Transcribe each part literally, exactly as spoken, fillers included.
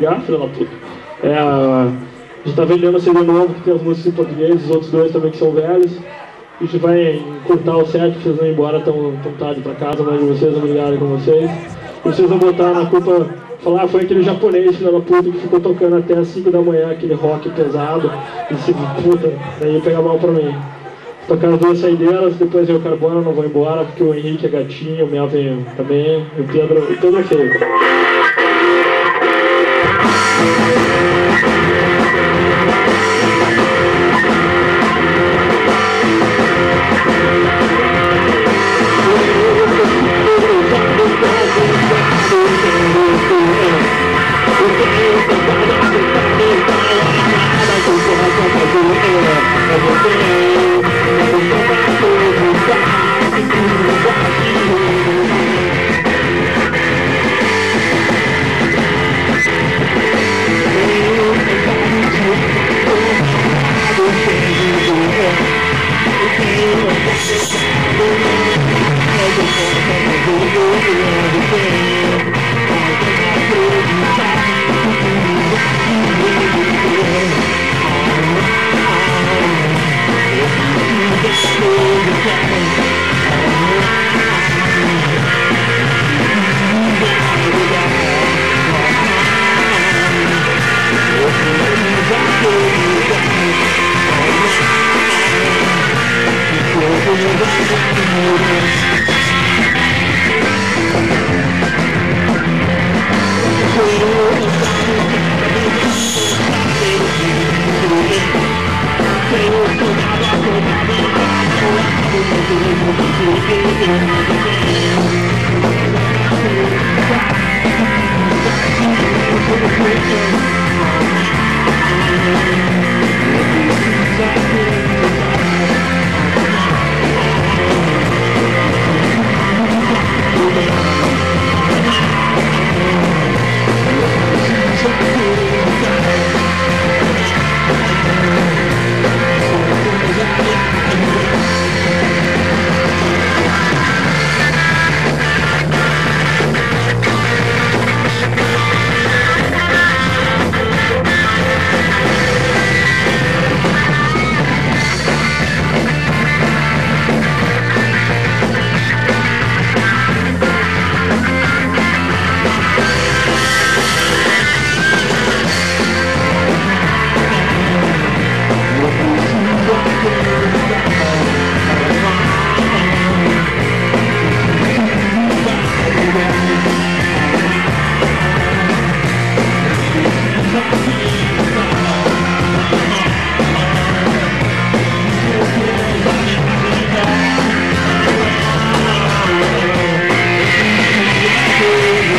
Ah, filha da puta. É, a gente tá vendendo C D novo, que tem as músicas em português, os outros dois também que são velhos. A gente vai encurtar o set, vocês vão embora tão, tão tarde pra casa, mas vocês, obrigado com vocês. E vocês vão botar na culpa, falar, ah, foi aquele japonês, filho da puta, que ficou tocando até as cinco da manhã, aquele rock pesado, e se puta, daí pega mal pra mim. Tocar as duas saideiras, depois eu Carbona, não vou embora, porque o Henrique é gatinho, o Melvin também, e o Pedro, o Pedro é feio.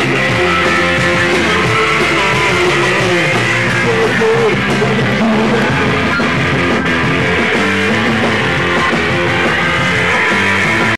Thank you.